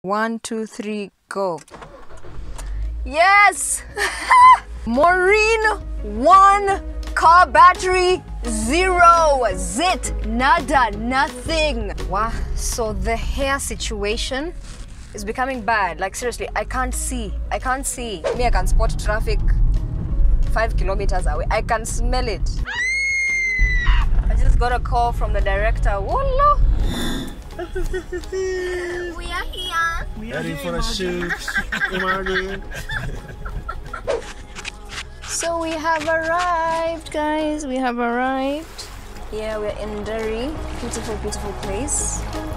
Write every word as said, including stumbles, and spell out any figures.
One, two, three, go. Yes! Maureen, one. Car battery, zero. Zit, nada, nothing. Wow. So the hair situation is becoming bad. Like seriously, I can't see. I can't see. Me, I can spot traffic five kilometers away. I can smell it. I just got a call from the director. Wallah. We are here. We are ready for a shoot. So we have arrived, guys. We have arrived. Yeah, we're in Nderi. Beautiful, beautiful place.